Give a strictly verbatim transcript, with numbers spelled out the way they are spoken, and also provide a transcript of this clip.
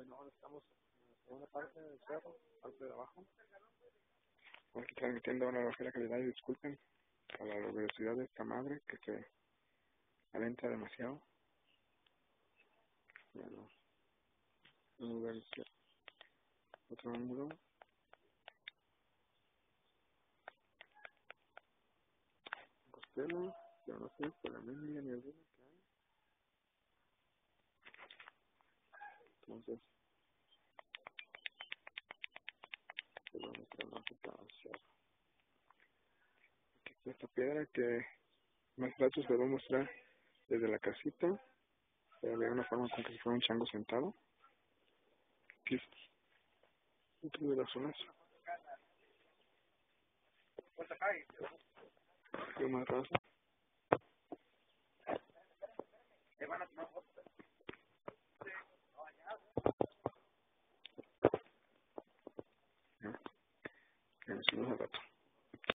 Bueno, ahora estamos en una parte del cerro, parte de abajo. Aquí transmitiendo una bajera calidad y disculpen a la velocidad de esta madre que se alenta demasiado. Bueno, un lugar izquierdo. Otro ángulo. Costela, yo no sé, por la media ni alguna que hay. Entonces, se va a mostrar más hacia esta piedra que más rato se va a mostrar desde la casita. Se ve una forma como que si fuera un chango sentado. Aquí dentro de las zonas. Yo más raso. Ya, que nos vemos al rato.